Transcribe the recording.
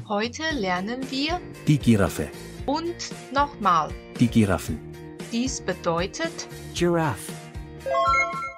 Heute lernen wir Die Giraffe. und nochmal. Die Giraffen. Dies bedeutet Giraffe.